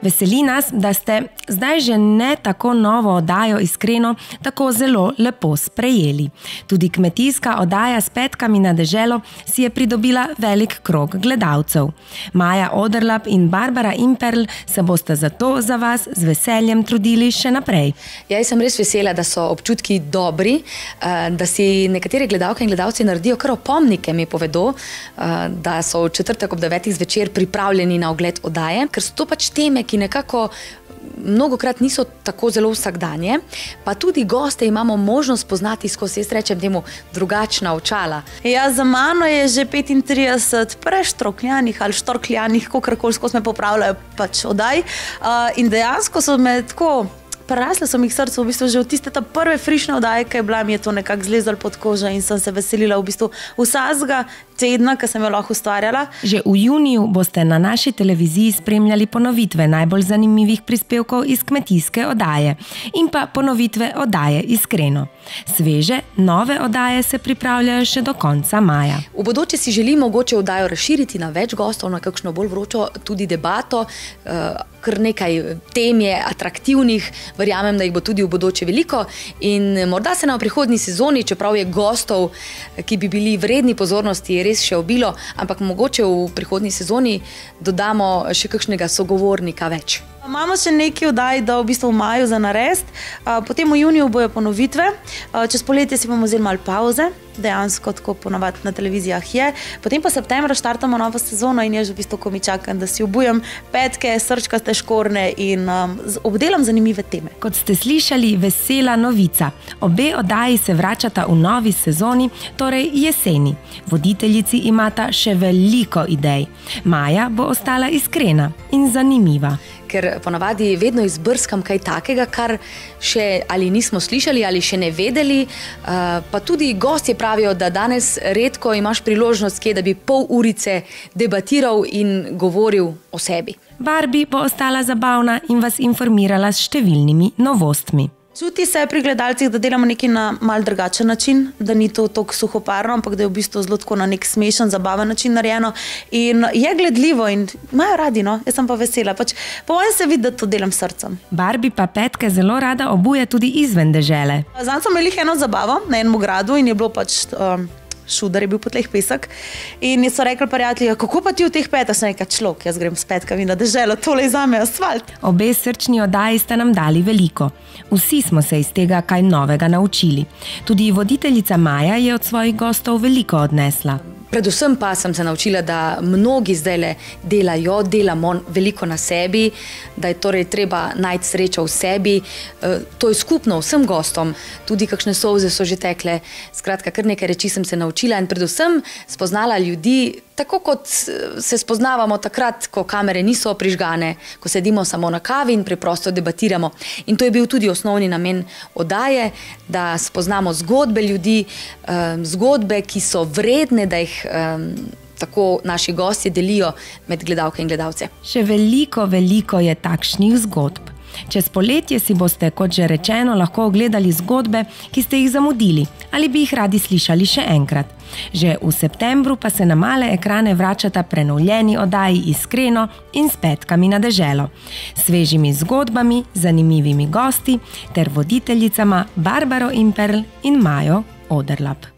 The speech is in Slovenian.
Veseli nas, da ste zdaj že ne tako novo oddajo Iskreno tako zelo lepo sprejeli. Tudi kmetijska oddaja S petkami na deželo si je pridobila velik krog gledalcev. Maja Oderlap in Barbara Imperl se boste zato za vas z veseljem trudili še naprej. Jaz sem res vesela, da so občutki dobri, da si nekateri gledalke in gledalci naredijo kar opomnike, mi povedo, da so v četrtek ob 9. zvečer pripravljeni na ogled oddaje, ker so to pač teme, ki nekako mnogokrat niso tako zelo vsakdanje, pa tudi goste imamo možnost poznati skozi, jaz rečem temu, drugačna očala. Ja, za mano je že 35 preštrokljanih ali štorkljanih, kakorkoli skozi me popravljajo pač oddaj, in dejansko so me tako prerasle so mi k srcu, v bistvu že od tiste prve frišne oddaje, ki je bila, mi je to nekako zlezalo pod kožo in sem se veselila v bistvu vsakega tedna, ki sem jo lahko ustvarjala. Že v juniju boste na naši televiziji spremljali ponovitve najbolj zanimivih prispevkov iz kmetijske oddaje in pa ponovitve oddaje Iskreno. Sveže, nove oddaje se pripravljajo še do konca maja. V bodoče si želimo mogoče oddajo razširiti na več gostov, na kakšno bolj vročo tudi debato, kar nekaj tem je atraktivnih, verjamem, da jih bo tudi v bodoče veliko in morda se na prihodnji sezoni, čeprav je gostov, ki bi bili vredni pozornosti, res še obilo, ampak mogoče v prihodnji sezoni dodamo še kakšnega sogovornika več. Imamo še nekaj oddaj, da v bistvu v maju za narediti, potem v juniju bojo ponovitve, čez poletje si bomo vzeli malo pauze, dejansko tako ponavadi na televizijah je, potem pa septembra štartamo novo sezono in jaz v bistvu ko mi čakam, da si obujem petke, srčkaste škorne in obdelam zanimive teme. Kot ste slišali, vesela novica. Obe oddaji se vračata v novi sezoni, torej jeseni. Voditeljici imata še veliko idej. Maja bo ostala iskrena in zanimiva. Ker ponavadi vedno izbrskam kaj takega, kar še ali nismo slišali ali še ne vedeli, pa tudi gostje pravijo, da danes redko imaš priložnost, da bi pol urice debatiral in govoril o sebi. Barbie bo ostala zabavna in vas informirala s številnimi novostmi. Čuti se pri gledalcih, da delamo nekaj na mal drugačen način, da ni to toliko suhoparno, ampak da je v bistvu zelo tako na nek smešen, zabaven način narejeno in je gledljivo in imajo radi, no, jaz sem pa vesela, pač po mojem se vidi, da to delam s srcem. Barbie pa petke zelo rada obuje tudi izven dežele. Zanj smo imeli eno zabavo na enem gradu in je bilo pač šudar je bil po tleh pesek in so rekli prijatelji, kako pa ti v teh petah? Sem rekla, človek, jaz grem s petkami na deželo, tole je zame asfalt. Obe srčni oddaji sta nam dali veliko. Vsi smo se iz tega kaj novega naučili. Tudi voditeljica Maja je od svojih gostov veliko odnesla. Predvsem pa sem se naučila, da mnogi zdajle delamo veliko na sebi, da je torej treba najti srečo v sebi. To je skupno vsem gostom, tudi kakšne solze so že tekle. Skratka, kar nekaj reči sem se naučila in predvsem spoznala ljudi, tako kot se spoznavamo takrat, ko kamere niso prižgane, ko sedimo samo na kavi in preprosto debatiramo. In to je bil tudi osnovni namen oddaje, da spoznamo zgodbe ljudi, zgodbe, ki so vredne, da jih tako naši gostje delijo med gledalke in gledalce. Še veliko je takšnih zgodb. Čez poletje si boste, kot že rečeno, lahko ogledali zgodbe, ki ste jih zamudili ali bi jih radi slišali še enkrat. Že v septembru pa se na male ekrane vračata prenovljeni oddaji Iskreno in S petkami na deželo. Svežimi zgodbami, zanimivimi gosti ter voditeljicama Barbaro Imperl in Majo Oderlap.